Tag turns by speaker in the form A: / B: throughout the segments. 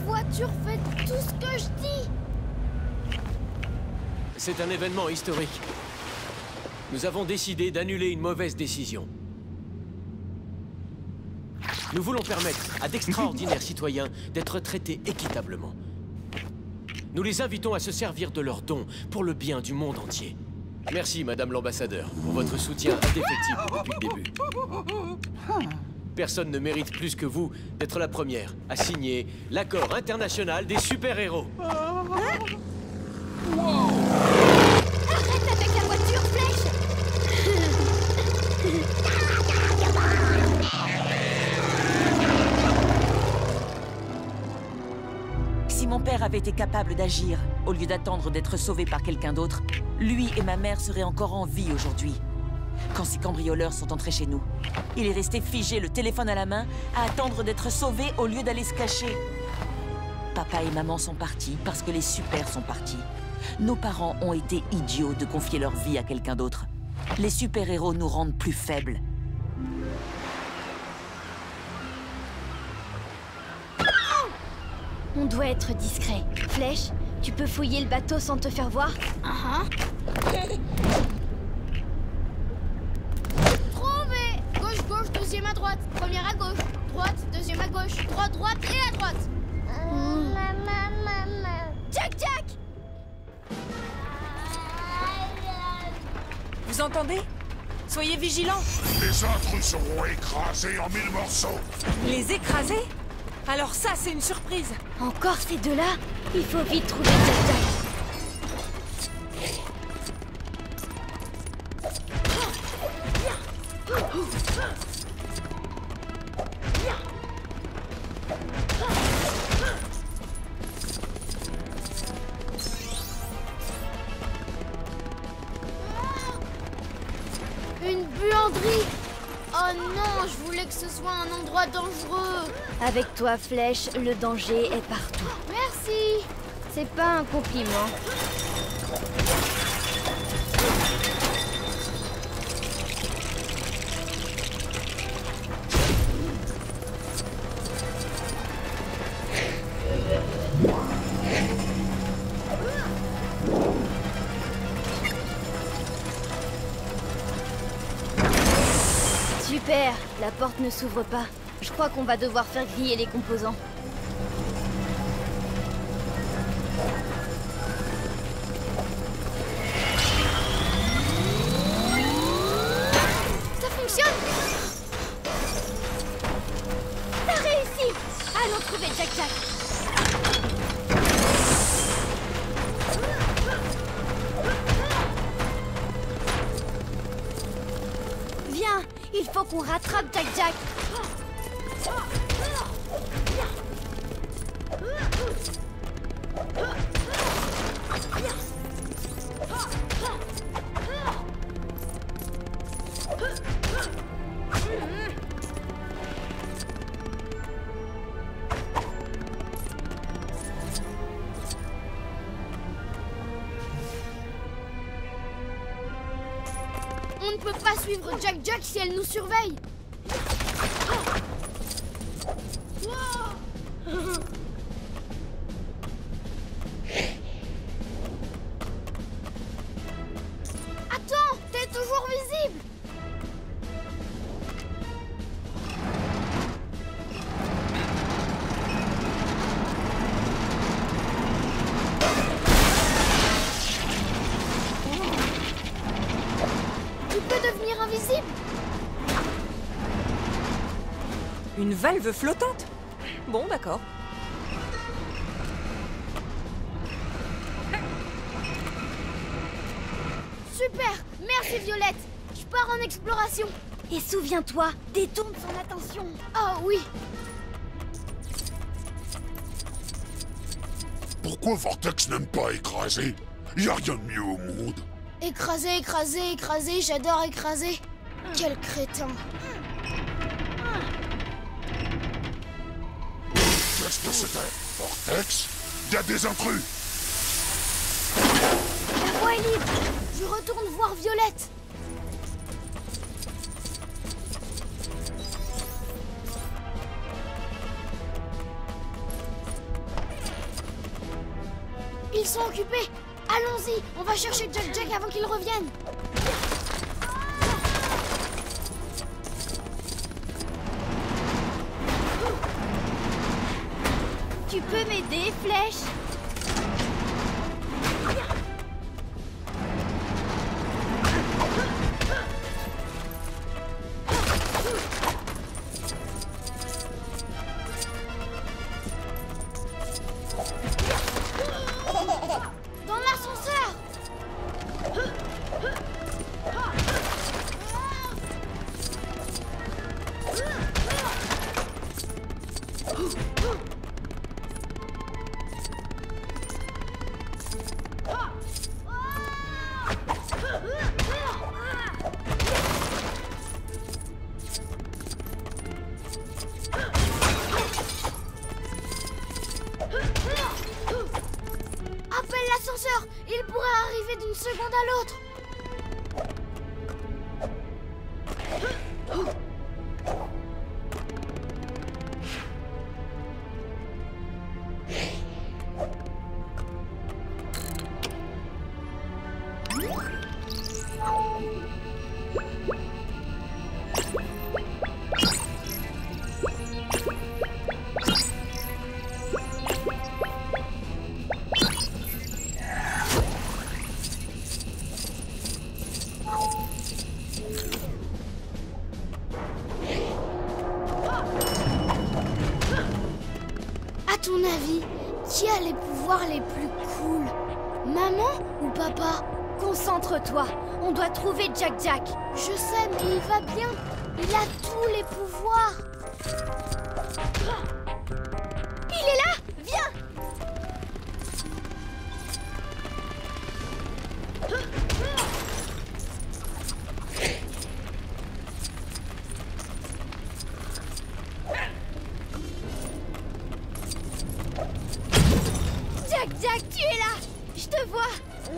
A: voiture fait tout ce que je dis.
B: C'est un événement historique. Nous avons décidé d'annuler une mauvaise décision. Nous voulons permettre à d'extraordinaires citoyens d'être traités équitablement. Nous les invitons à se servir de leurs dons pour le bien du monde entier. Merci, Madame l'Ambassadeur, pour votre soutien indéfectible depuis le début. Personne ne mérite plus que vous d'être la première à signer l'accord international des super-héros.
A: Arrête avec la voiture, Flèche.
C: Si mon père avait été capable d'agir, au lieu d'attendre d'être sauvé par quelqu'un d'autre, lui et ma mère seraient encore en vie aujourd'hui. Quand ces cambrioleurs sont entrés chez nous, il est resté figé, le téléphone à la main, à attendre d'être sauvé au lieu d'aller se cacher. Papa et maman sont partis parce que les super sont partis. Nos parents ont été idiots de confier leur vie à quelqu'un d'autre. Les super-héros nous rendent plus faibles.
A: On doit être discret. Flèche, tu peux fouiller le bateau sans te faire voir? Trouvé! Gauche, gauche, deuxième à droite. Première à gauche. Droite, deuxième à gauche. Droite, droite et à droite. Jack, Jack!
C: Vous entendez? Soyez vigilants!
D: Les intrus seront écrasés en 1000 morceaux.
C: Les écraser? Alors ça, c'est une surprise!
A: Encore ces deux-là? Il faut vite trouver Jack, Jack. Une buanderie! Oh non, je voulais que ce soit un endroit dangereux. Avec toi, Flèche, le danger est partout. Merci. C'est pas un compliment. Super, la porte ne s'ouvre pas. Je crois qu'on va devoir faire griller les composants. Ça fonctionne! T'as réussi! Allons trouver Jack Jack. Viens, il faut qu'on rattrape Jack Jack. On ne peut pas suivre Jack Jack si elle nous surveille. Attends, t'es toujours visible. Tu peux devenir invisible.
C: Une valve flottante? Bon, d'accord.
A: Super, merci Violette. Je pars en exploration. Et souviens-toi, détourne son attention. Oh oui.
D: Pourquoi Vortex n'aime pas écraser? Y a rien de mieux au monde.
A: Écraser, écraser, écraser, j'adore écraser. Quel crétin.
D: Qu'est-ce que c'était? Vortex? Y a des intrus!
A: La voie est libre. Je retourne voir Violette. Ils sont occupés. Allons-y, on va chercher Jack avant qu'il revienne. Tu peux m'aider, Flèche? Dans l'ascenseur! Appelle l'ascenseur! Il pourrait arriver d'une seconde à l'autre! À ton avis, qui a les pouvoirs les plus cool? Maman ou papa? Concentre-toi, on doit trouver Jack. Je sais, mais il va bien. Il a tous les pouvoirs. Il est là! Viens! Jack, tu es là! Je te vois!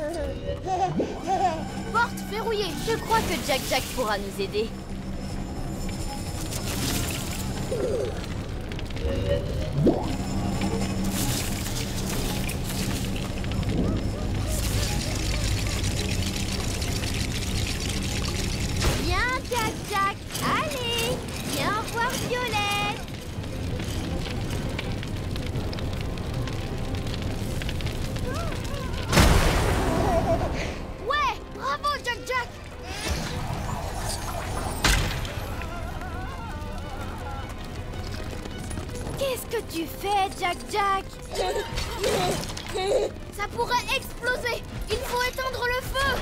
A: Porte verrouillée! Je crois que Jack pourra nous aider. Viens, Jack! Allez! Viens voir Violette! Ouais! Bravo, Jack! Qu'est-ce que tu fais, Jack? Ça pourrait exploser! Il faut éteindre le feu!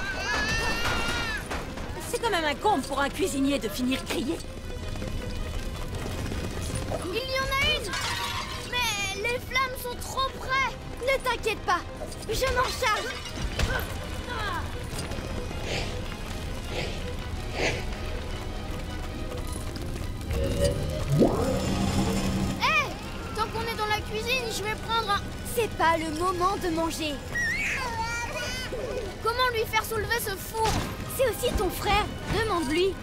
E: C'est quand même un comble pour un cuisinier de finir grillé.
A: Il y en a une! Mais les flammes sont trop près! Ne t'inquiète pas, je m'en charge! Hé! Tant qu'on est dans la cuisine, je vais prendre un... C'est pas le moment de manger! Comment lui faire soulever ce four? C'est aussi ton frère, demande-lui!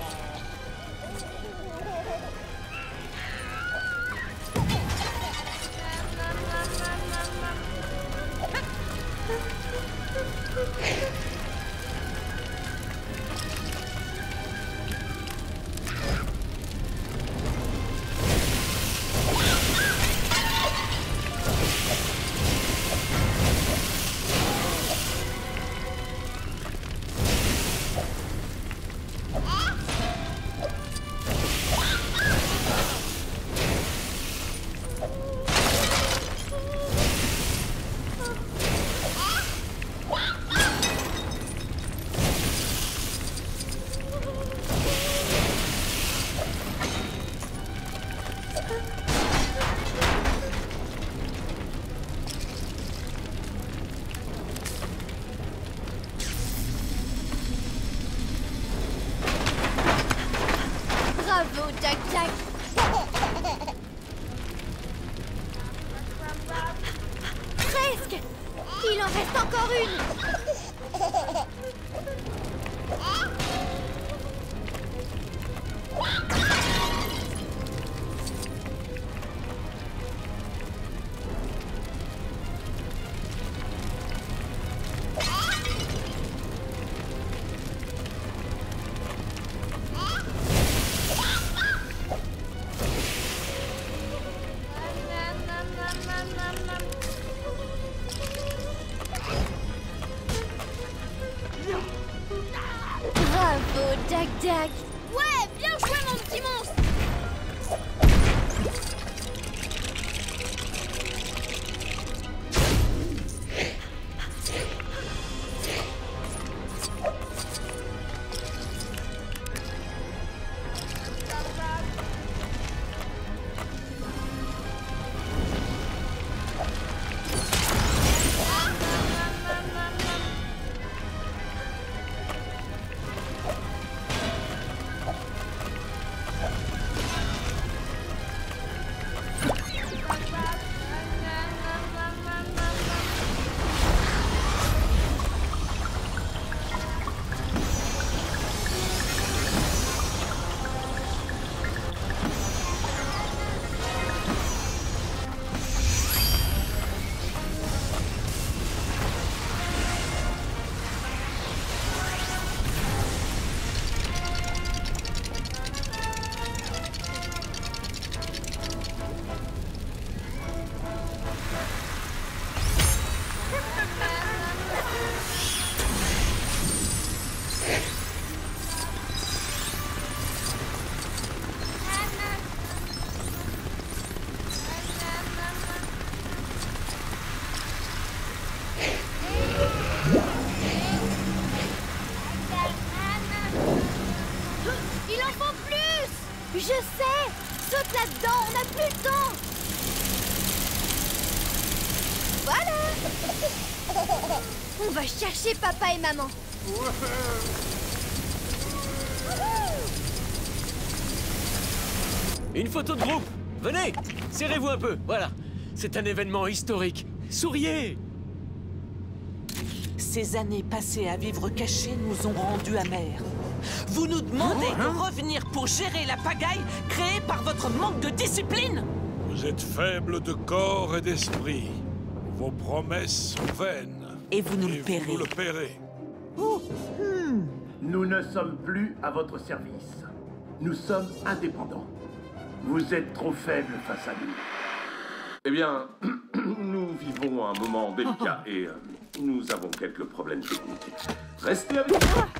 A: Bravo, Jack! Presque! Il en reste encore une! Jack. Ouais, bien joué mon petit monstre. Il en faut plus. Je sais. Saute là-dedans, on n'a plus le temps. Voilà. On va chercher papa et maman.
B: Une photo de groupe. Venez, serrez-vous un peu. Voilà, c'est un événement historique. Souriez.
C: Ces années passées à vivre cachés nous ont rendus amers. Vous nous demandez de revenir pour gérer la pagaille créée par votre manque de discipline?
D: Vous êtes faible de corps et d'esprit. Vos promesses sont vaines.
C: Et vous nous le paierez.
D: Vous nous le paierez.
F: Nous ne sommes plus à votre service. Nous sommes indépendants. Vous êtes trop faibles face à nous.
G: Eh bien, nous vivons un moment délicat et nous avons quelques problèmes techniques. Restez avec nous.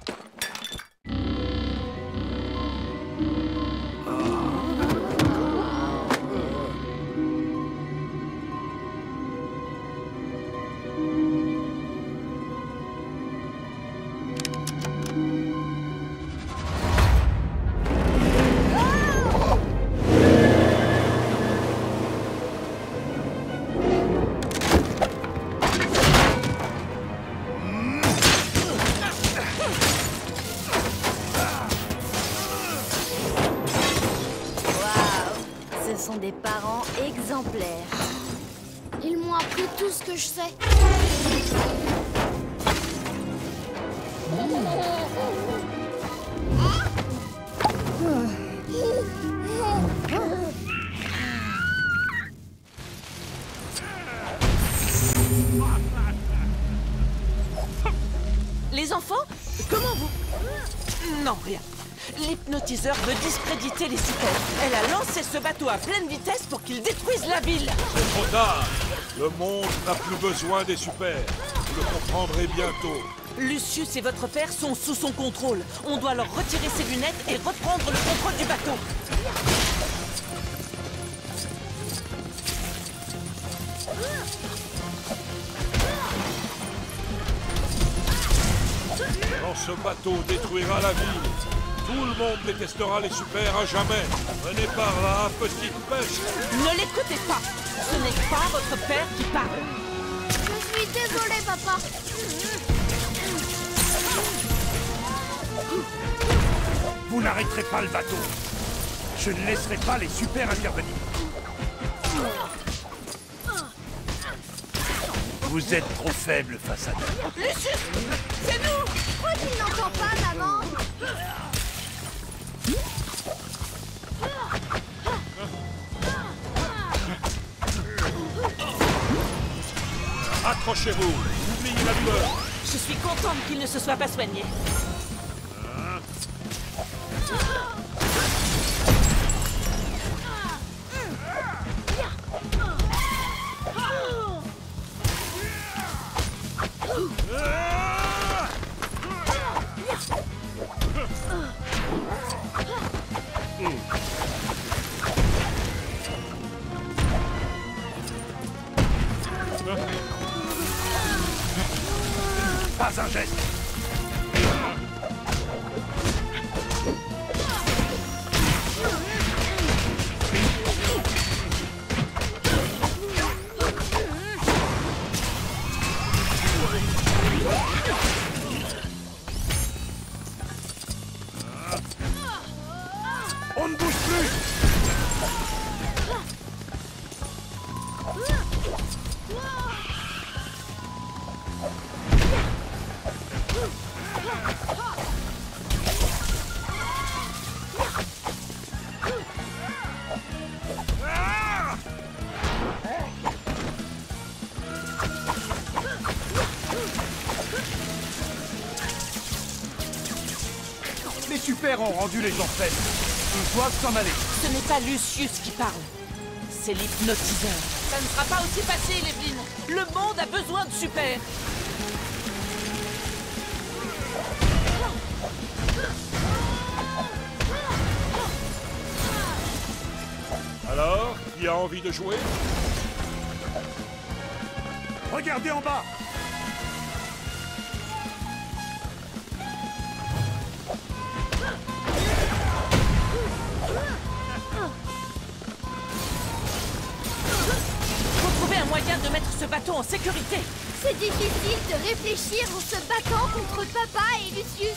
A: Ce sont des parents exemplaires. Ils m'ont appris tout ce que je sais.
C: Les enfants? Comment vous... Non, rien. L'hypnotiseur veut discréditer les super. Elle a lancé ce bateau à pleine vitesse pour qu'il détruise la ville.
D: C'est trop tard. Le monde n'a plus besoin des super. Vous le comprendrez bientôt.
C: Lucius et votre père sont sous son contrôle. On doit leur retirer ses lunettes et reprendre le contrôle du bateau.
D: Quand ce bateau détruira la ville, tout le monde détestera les super à jamais. Venez par là, petite peste.
C: Ne l'écoutez pas. Ce n'est pas votre père qui parle.
A: Je suis désolée, papa.
F: Vous n'arrêterez pas le bateau. Je ne laisserai pas les super intervenir. Vous êtes trop faibles face à nous.
C: Lucius, c'est nous.
A: Pourquoi tu n'entends pas, maman?
D: Accrochez-vous. Oubliez la douleur.
C: Je suis contente qu'il ne se soit pas soigné.
F: Pas un geste. On ne bouge plus. Les super ont rendu les orphelins. Ils doivent s'en aller.
C: Ce n'est pas Lucius qui parle. C'est l'hypnotiseur. Ça ne sera pas aussi facile, Evelyn. Le monde a besoin de super.
D: Alors, qui a envie de jouer?
F: Regardez en bas.
C: Faut trouver un moyen de mettre ce bateau en sécurité.
A: C'est difficile de réfléchir en se battant contre Papa et Lucius.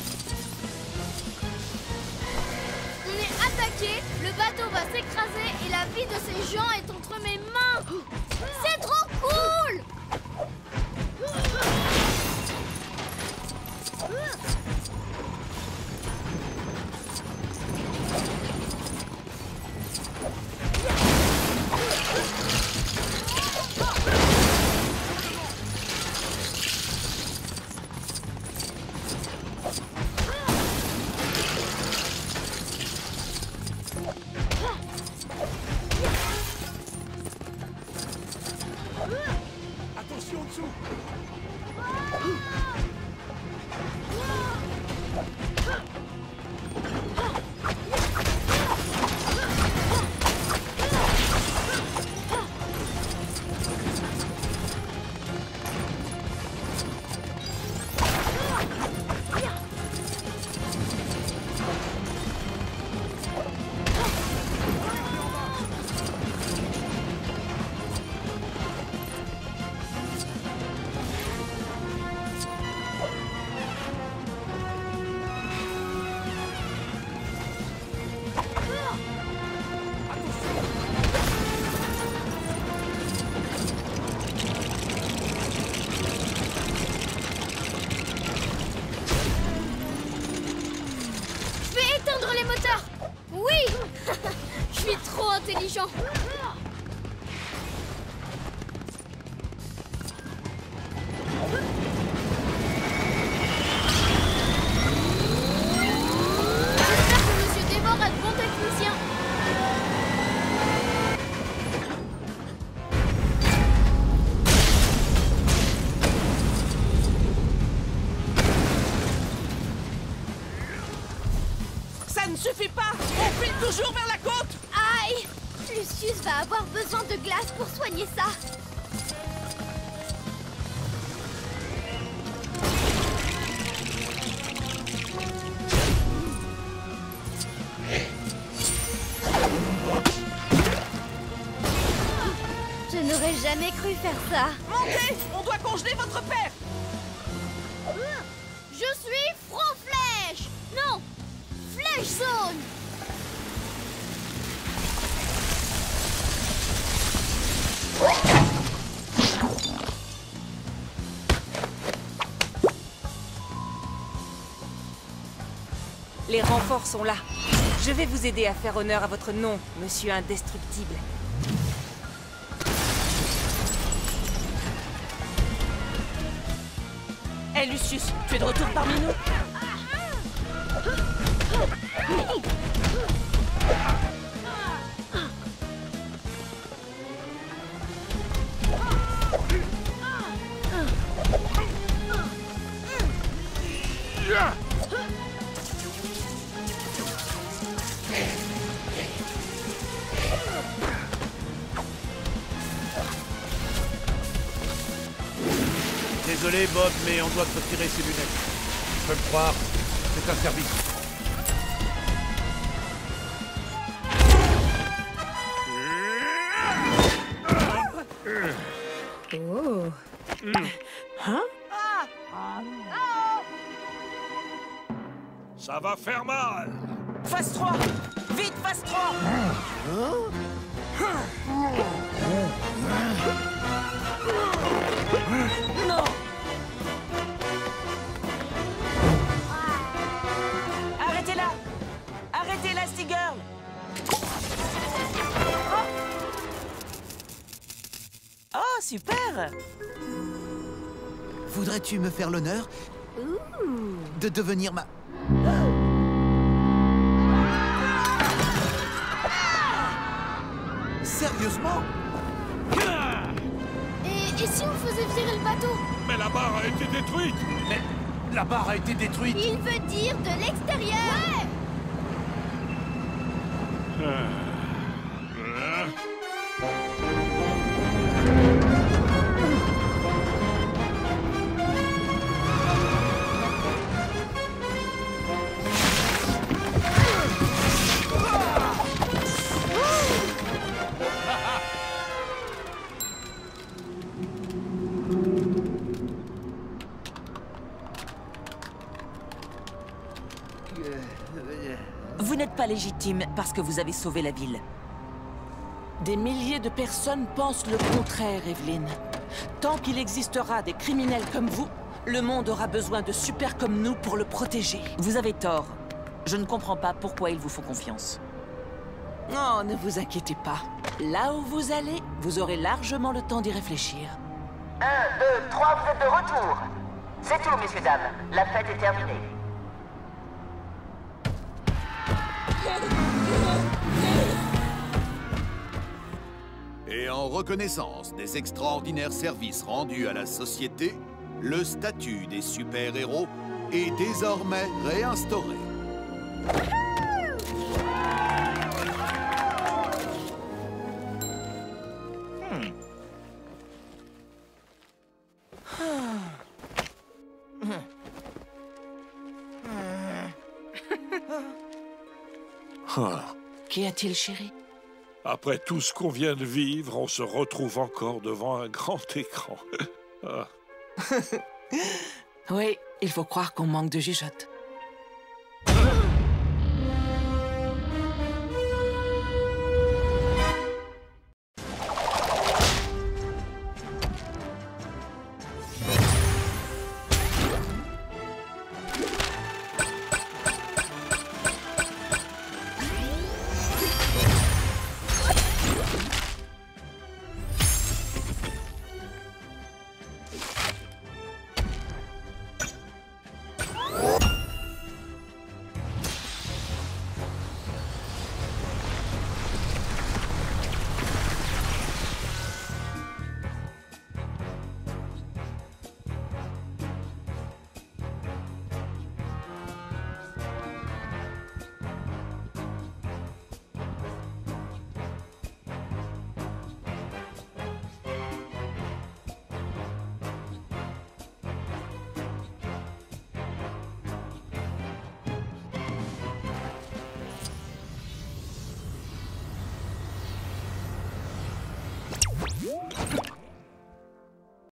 A: On est attaqué, le bateau va s'écraser et la vie de ces gens est entre mes mains. C'est trop cool!
F: Attention en dessous.
A: Je suis trop intelligent. J'espère que Monsieur Dévore a de bons techniciens.
C: Ça ne suffit pas! On file toujours vers la côte!
A: Aïe! Lucius va avoir besoin de glace pour soigner ça. Je n'aurais jamais cru faire ça.
C: Montez! On doit congeler votre père!
A: Je suis Front Flèche! Non! Flèche Zone!
E: Les renforts sont là. Je vais vous aider à faire honneur à votre nom, Monsieur Indestructible.
C: Hé Lucius, tu es de retour parmi nous?
H: Désolé, Bob, mais on doit te retirer ses lunettes. Je peux me croire, c'est un service.
E: Oh. Hein?
D: Ça va faire mal.
C: Phase 3! Vite, phase 3! Non! Arrêtez-la! Arrêtez-la, Seagirl! Oh, super!
I: Voudrais-tu me faire l'honneur de devenir ma... Sérieusement?
A: Et si on faisait virer le bateau?
D: Mais la barre a été détruite.
H: Mais la barre a été détruite.
A: Il veut dire de l'extérieur.
C: Vous n'êtes pas légitime parce que vous avez sauvé la ville.
J: Des milliers de personnes pensent le contraire, Evelyn. Tant qu'il existera des criminels comme vous, le monde aura besoin de super comme nous pour le protéger.
C: Vous avez tort. Je ne comprends pas pourquoi ils vous font confiance.
J: Oh, ne vous inquiétez pas. Là où vous allez, vous aurez largement le temps d'y réfléchir.
K: 1, 2, 3, vous êtes de retour. C'est tout, messieurs, dames. La fête est terminée.
I: Et en reconnaissance des extraordinaires services rendus à la société, le statut des super-héros est désormais réinstauré.
J: Qu'y a-t-il, chérie?
D: Après tout ce qu'on vient de vivre, on se retrouve encore devant un grand écran.
J: Oui, il faut croire qu'on manque de jugeote.